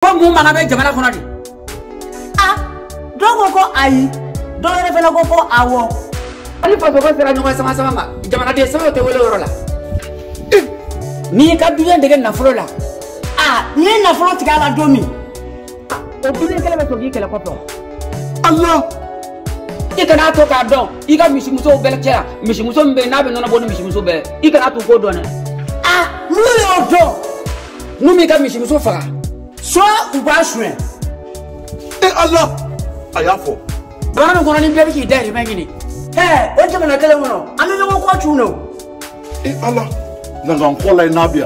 mun manga be jamana kono di dogo ko ayi do re fela ko awo ali fa ko sera nyoma sama ma jamana de sama te wele worola ni ka duya ndege na fulo la ni na fulo tigala domi o duya kala be to gi kala ko to Allah ikana to ka don iga misimuso bele kera misimuso mbe na be nona bonu misimuso be ikana to ko dona mu yo do nu mi ka misimuso faga so uba shwe Allah ayafo bana ko ni bele ki dari mangini o jamana kala wono ami no ko chuno Allah nanga kola inabia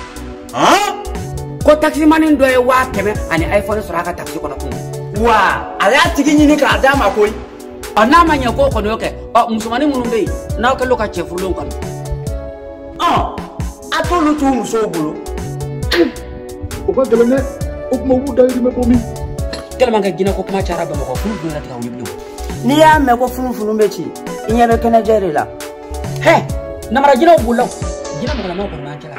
ko taxi manin do e wa teme ani iPhone sura ka taxi ko na kun wa ala tigi nyini ka dama koy ana manya ko ko no ke musumani munun be na ka loka chefulon kan atolu tu muso bulu o ka gelene o kuma bu dayri me bomi kelma nga gina ko kuma cara ba ko funu na ta wibu ni ya me ko funu be ci inyebe kana jere la na mara gina bulo gina mara ma ko na kala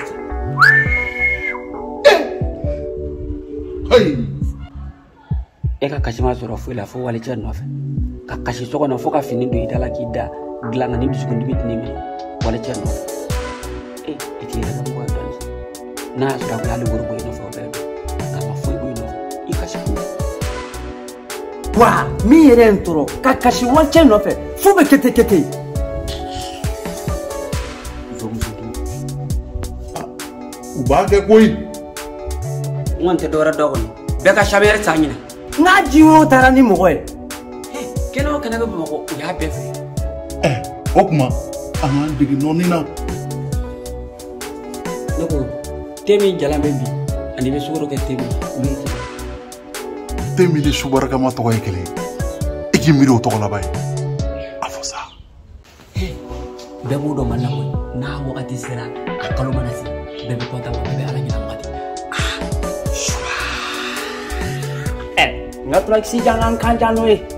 hey eka kashima zoro fu la fu wale chen nofe ka kashi soko na foka fini do idala kida glanga ni bisu kundi bitini mi wale chen nofe iti ya mo wa dan na sura ko hali worbo ino fo be ka ma fu go ino ikashi ku wa mi rentro ka kashi wache nofe fu be kete zo musudu ubage koy wonte dora dogon be ka shamere tanyina na jiwo tara ni mo e keno kana be mo ko ya be fe okuma ama digi nonina nako temi jalambe bi andi be sugoro ke temi le subaraka ma to kele ikimiro to la bay afosa be mo do manna ko na wakati sera akalo manasi be ko ta be ala nyina ngati nga tulak si jangan kan janoe